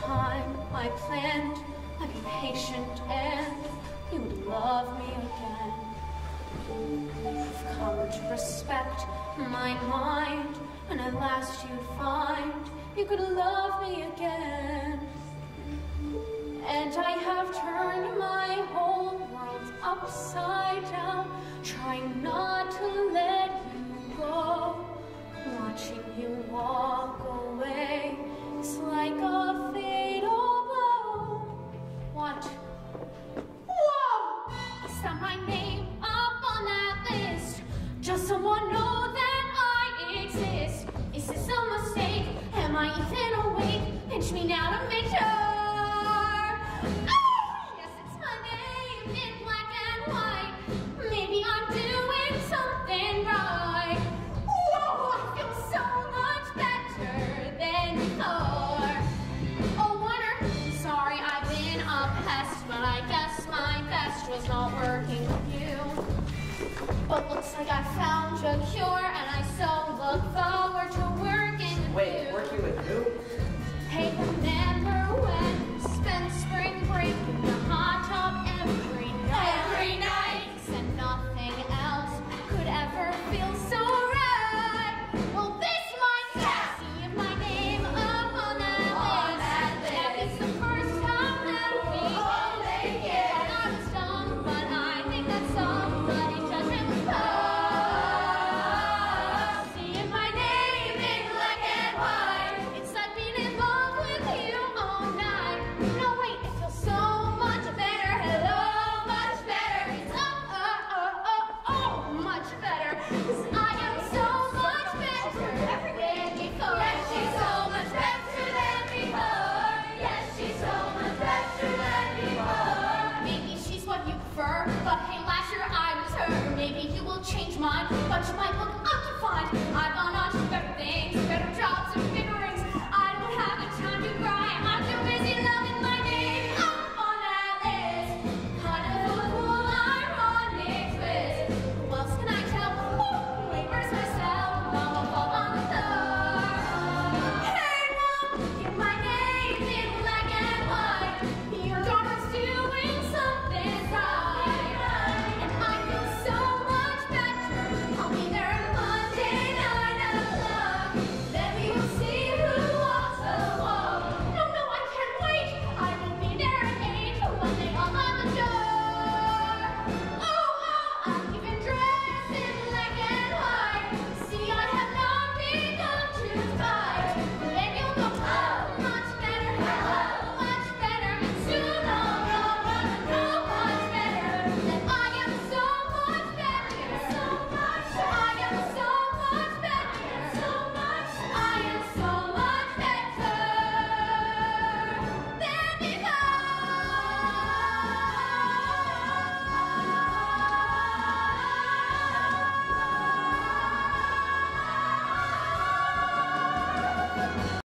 time I planned I'd be patient and you would love me again. You've come to respect my mind, and at last you'd find you could love me again. And I have turned my whole world upside down, trying not to let you go. Watching you walk away is like a fatal blow. What? Whoa! Is that my name up on that list? Does someone know that I exist? Is this a mistake? Am I even awake? Pinch me now to make sure. Yes, it's my name in black and white. Maybe I'm doing something right. Whoa, I feel so much better than before. Oh, Warner, sorry I've been a pest, but I guess my best was not working with you. But looks like I found a cure, and I so look forward to working with you. Wait, working with who?